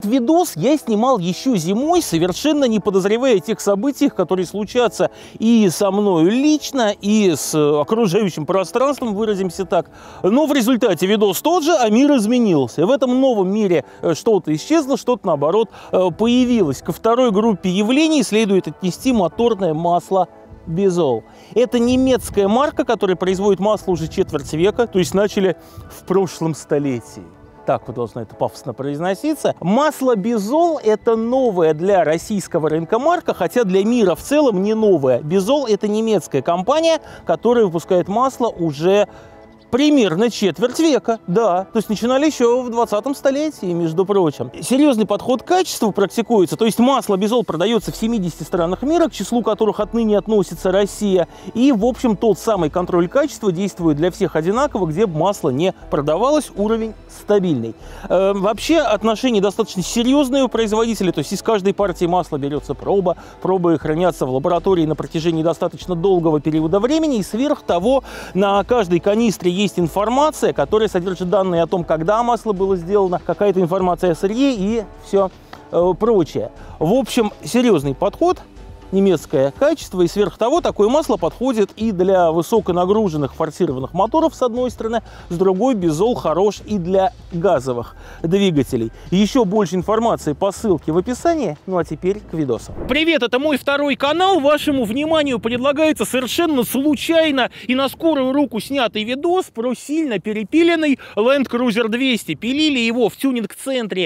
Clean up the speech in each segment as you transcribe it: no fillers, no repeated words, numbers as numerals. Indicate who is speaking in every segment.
Speaker 1: Видос я снимал еще зимой, совершенно не подозревая о тех событиях, которые случатся и со мною лично, и с окружающим пространством, выразимся так. Но в результате видос тот же, а мир изменился. В этом новом мире что-то исчезло, что-то, наоборот, появилось. Ко второй группе явлений следует отнести моторное масло Безол. Это немецкая марка, которая производит масло уже четверть века, то есть начали в прошлом столетии. Так вот должно это пафосно произноситься. Масло Безол – это новая для российского рынка марка, хотя для мира в целом не новая. Безол – это немецкая компания, которая выпускает масло уже примерно четверть века, да. То есть начинали еще в 20 столетии, между прочим. Серьезный подход к качеству практикуется. То есть масло Безол продается в 70 странах мира, к числу которых отныне относится Россия. И, в общем, тот самый контроль качества действует для всех одинаково, где бы масло не продавалось, уровень стабильный. Вообще отношения достаточно серьезные у производителей. То есть из каждой партии масла берется проба. Пробы хранятся в лаборатории на протяжении достаточно долгого периода времени. И сверх того, на каждой канистре есть информация, которая содержит данные о том, когда масло было сделано, какая-то информация о сырье и все прочее. В общем, серьезный подход, немецкое качество, и сверх того такое масло подходит и для высоконагруженных форсированных моторов, с одной стороны, с другой Безол хорош и для газовых двигателей. Еще больше информации по ссылке в описании. Ну а теперь к видосу. Привет, это мой второй канал. Вашему вниманию предлагается совершенно случайно и на скорую руку снятый видос про сильно перепиленный Land Cruiser 200. Пилили его в тюнинг-центре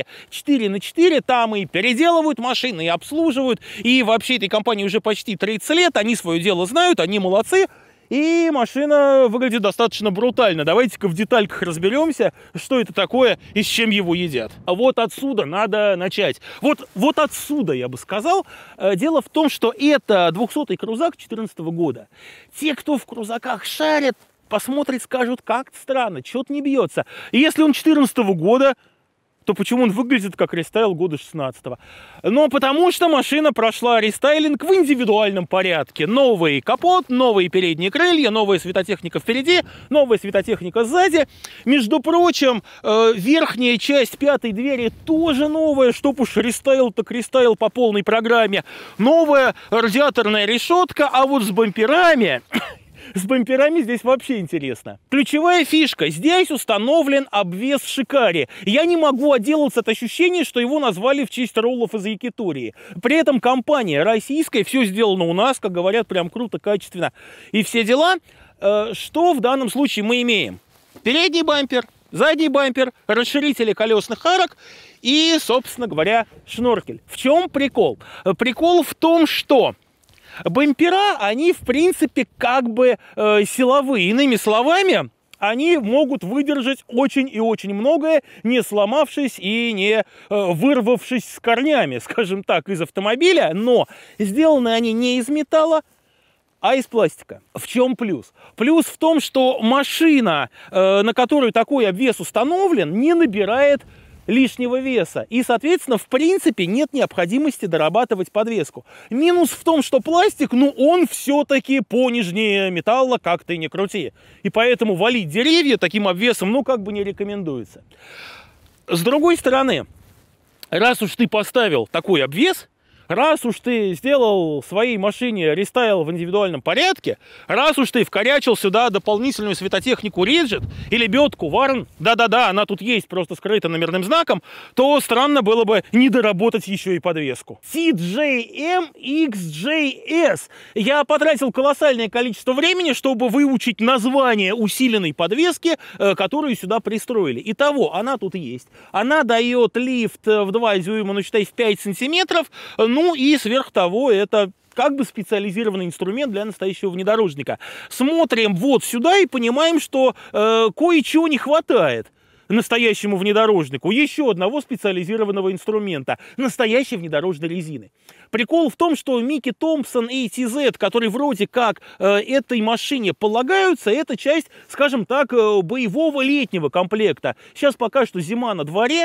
Speaker 1: 4×4, там и переделывают машины, и обслуживают, и вообще этой компании уже почти 30 лет, они свое дело знают, они молодцы, и машина выглядит достаточно брутально. Давайте-ка в детальках разберемся, что это такое и с чем его едят. А вот отсюда надо начать. Вот отсюда, я бы сказал. Дело в том, что это 200-й крузак 2014 года. Те, кто в крузаках шарят, посмотрят, скажут, как-то странно, что-то не бьется. И если он 2014 года, то почему он выглядит как рестайл года 16-го? Ну, потому что машина прошла рестайлинг в индивидуальном порядке. Новый капот, новые передние крылья, новая светотехника впереди, новая светотехника сзади. Между прочим, верхняя часть пятой двери тоже новая, чтоб уж рестайл, так рестайл по полной программе. Новая радиаторная решетка, а вот с бамперами... С бамперами здесь вообще интересно. Ключевая фишка. Здесь установлен обвес Шикари. Я не могу отделаться от ощущения, что его назвали в честь роллов из Якитории. При этом компания российская, все сделано у нас, как говорят, прям круто, качественно. И все дела. Что в данном случае мы имеем? Передний бампер, задний бампер, расширители колесных арок и, собственно говоря, шноркель. В чем прикол? Прикол в том, что... бампера, они, в принципе, как бы силовые. Иными словами, они могут выдержать очень и очень многое, не сломавшись и не вырвавшись с корнями, скажем так, из автомобиля. Но сделаны они не из металла, а из пластика. В чем плюс? Плюс в том, что машина, на которую такой обвес установлен, не набирает лишнего веса. И, соответственно, в принципе, нет необходимости дорабатывать подвеску. Минус в том, что пластик, ну, он все-таки понежнее металла, как ты ни крути. И поэтому валить деревья таким обвесом, ну, как бы не рекомендуется. С другой стороны, раз уж ты поставил такой обвес, раз уж ты сделал своей машине рестайл в индивидуальном порядке, раз уж ты вкорячил сюда дополнительную светотехнику Риджет и лебедку Варн, да-да-да, она тут есть, просто скрыта номерным знаком, то странно было бы не доработать еще и подвеску. TJM XJS. Я потратил колоссальное количество времени, чтобы выучить название усиленной подвески, которую сюда пристроили. Итого, она тут есть. Она дает лифт в 2 дюйма, ну, считай, в 5 сантиметров. Ну и сверх того, это как бы специализированный инструмент для настоящего внедорожника. Смотрим вот сюда и понимаем, что кое-чего не хватает настоящему внедорожнику. Еще одного специализированного инструмента. Настоящей внедорожной резины. Прикол в том, что Мики Томпсон и TZ, которые вроде как этой машине полагаются, это часть, скажем так, боевого летнего комплекта. Сейчас пока что зима на дворе.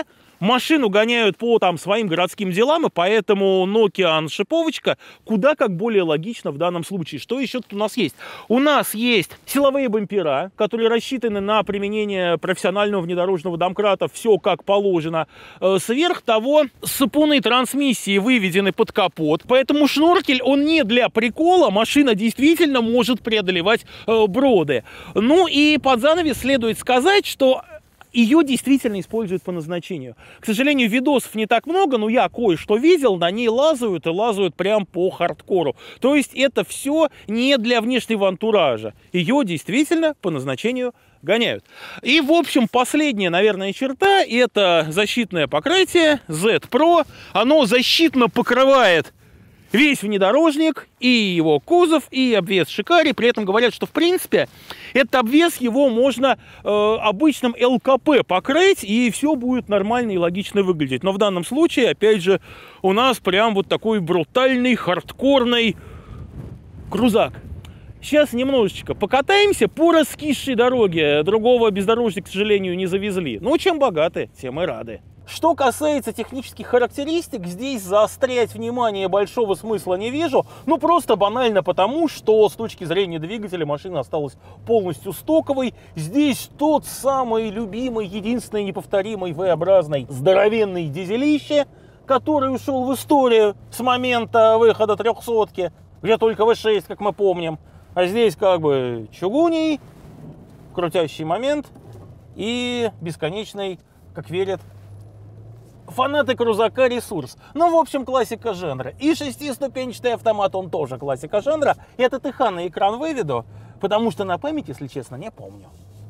Speaker 1: машину гоняют по там своим городским делам, и поэтому Nokian шиповочка куда как более логично в данном случае. Что еще тут у нас есть? У нас есть силовые бампера, которые рассчитаны на применение профессионального внедорожного домкрата, все как положено. Сверх того, сапуны трансмиссии выведены под капот, поэтому шнуркель, он не для прикола, машина действительно может преодолевать броды. Ну и под занавес следует сказать, что ее действительно используют по назначению. К сожалению, видосов не так много, но я кое-что видел, на ней лазают и лазают прям по хардкору. То есть это все не для внешнего антуража. Ее действительно по назначению гоняют. И, в общем, последняя, наверное, черта — это защитное покрытие Z-Pro. Оно защитно покрывает весь внедорожник, и его кузов, и обвес Шикари. При этом говорят, что, в принципе, этот обвес его можно обычным ЛКП покрыть, и все будет нормально и логично выглядеть. Но в данном случае, опять же, у нас прям вот такой брутальный, хардкорный крузак. Сейчас немножечко покатаемся по раскисшей дороге. Другого бездорожника, к сожалению, не завезли. Ну, чем богаты, тем и рады. Что касается технических характеристик, здесь заострять внимание большого смысла не вижу. Ну, просто банально потому, что с точки зрения двигателя машина осталась полностью стоковой. Здесь тот самый любимый, единственный неповторимый V-образный здоровенный дизелище, который ушел в историю с момента выхода 300-ки, где только V6, как мы помним. А здесь как бы чугуний, крутящий момент и бесконечный, как верят фанаты крузака, ресурс. Ну, в общем, классика жанра. И шестиступенчатый автомат, он тоже классика жанра. Этот ИХ на экран выведу, потому что на память, если честно, не помню.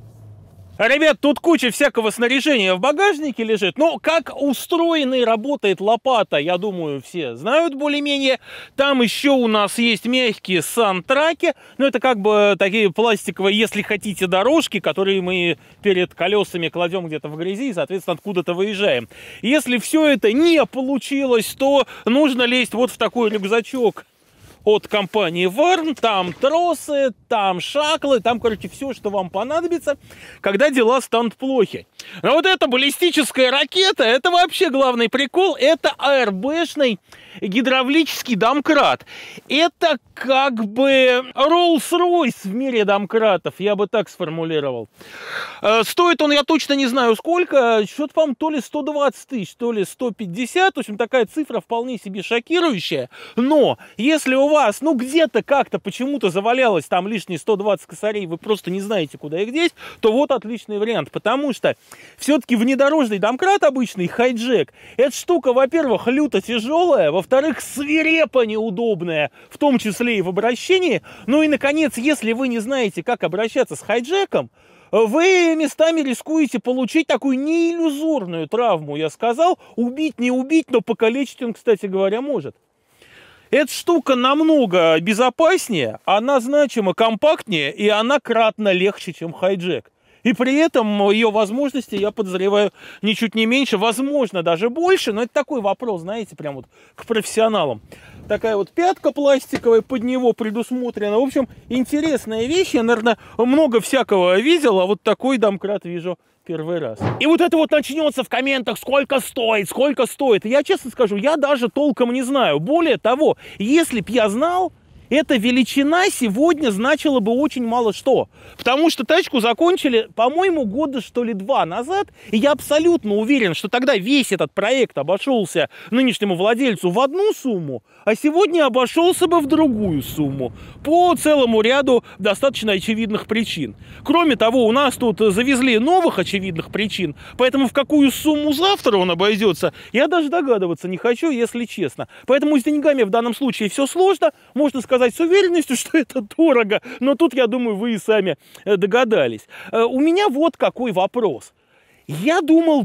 Speaker 1: Ребят, тут куча всякого снаряжения в багажнике лежит. Но как устроена и работает лопата, я думаю, все знают более-менее. Там еще у нас есть мягкие сантраки. Ну, это как бы такие пластиковые, если хотите, дорожки, которые мы перед колесами кладем где-то в грязи и, соответственно, откуда-то выезжаем. Если все это не получилось, то нужно лезть вот в такой рюкзачок от компании Warn. Там тросы, там шаклы, там, короче, все, что вам понадобится, когда дела станут плохи. Но вот эта баллистическая ракета, это вообще главный прикол. Это АРБшный гидравлический домкрат. Это как бы Rolls-Royce в мире домкратов, я бы так сформулировал. Стоит он, я точно не знаю сколько, что-то, по-моему, то ли 120 тысяч, то ли 150. В общем, такая цифра вполне себе шокирующая. Но если у вас, ну, где-то как-то почему-то завалялось там лишние 120 косарей, вы просто не знаете, куда их деть, то вот отличный вариант. Потому что все-таки внедорожный домкрат обычный, хайджек, эта штука, во-первых, люто тяжелая, во-вторых, свирепо неудобная, в том числе и в обращении. Ну и, наконец, если вы не знаете, как обращаться с хайджеком, вы местами рискуете получить такую неиллюзорную травму, я сказал. Убить, не убить, но покалечить он, кстати говоря, может. Эта штука намного безопаснее, она значимо компактнее, и она кратно легче, чем хайджек. И при этом ее возможности, я подозреваю, ничуть не меньше, возможно, даже больше. Но это такой вопрос, знаете, прям вот к профессионалам. Такая вот пятка пластиковая под него предусмотрена. В общем, интересная вещь. Я, наверное, много всякого видел, а вот такой домкрат вижу первый раз. И вот это вот начнется в комментах, сколько стоит, сколько стоит. И я честно скажу, я даже толком не знаю. Более того, если б я знал, эта величина сегодня значила бы очень мало что. Потому что тачку закончили, по-моему, года что ли 2 назад. И я абсолютно уверен, что тогда весь этот проект обошелся нынешнему владельцу в одну сумму, а сегодня обошелся бы в другую сумму. По целому ряду достаточно очевидных причин. Кроме того, у нас тут завезли новых очевидных причин. Поэтому в какую сумму завтра он обойдется, я даже догадываться не хочу, если честно. Поэтому с деньгами в данном случае все сложно. Можно сказать с уверенностью, что это дорого, но тут, я думаю, вы и сами догадались. У меня вот какой вопрос. Я думал,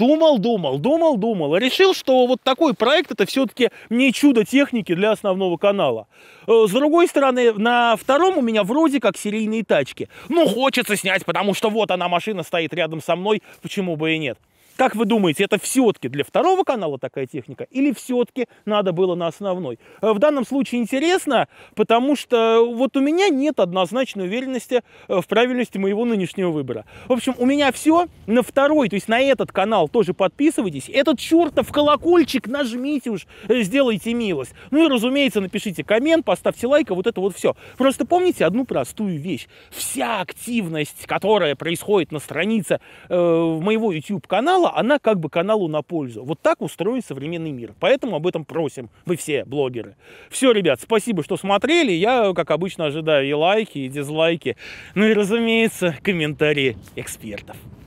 Speaker 1: решил, что вот такой проект — это все-таки не чудо техники для основного канала. С другой стороны, на втором у меня вроде как серийные тачки. Ну, хочется снять, потому что вот она, машина стоит рядом со мной, почему бы и нет. Как вы думаете, это все-таки для второго канала такая техника или все-таки надо было на основной? В данном случае интересно, потому что вот у меня нет однозначной уверенности в правильности моего нынешнего выбора. В общем, у меня все. На второй, то есть на этот канал тоже подписывайтесь. Этот чертов колокольчик нажмите уж, сделайте милость. Ну и, разумеется, напишите коммент, поставьте лайк, вот это вот все. Просто помните одну простую вещь. Вся активность, которая происходит на странице моего YouTube-канала, она как бы каналу на пользу. Вот так устроен современный мир. Поэтому об этом просим вы все блогеры. Все, ребят, спасибо, что смотрели. Я, как обычно, ожидаю и лайки, и дизлайки. Ну и, разумеется, комментарии экспертов.